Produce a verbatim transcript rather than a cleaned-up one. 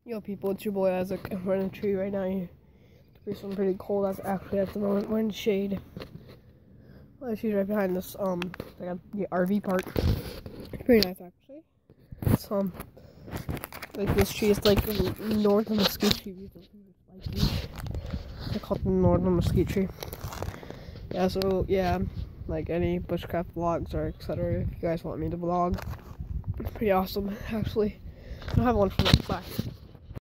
Yo people, it's your boy Isaac. We're in a tree right now. It's feeling pretty cold. That's actually at the moment. We're in shade. Well, she's right behind this um like a the R V park. It's pretty nice actually. It's um like this tree is like northern mesquite tree. They call it the northern mesquite tree. Yeah, so yeah, like any bushcraft vlogs or et cetera. If you guys want me to vlog, it's pretty awesome actually. I don't have one for the back.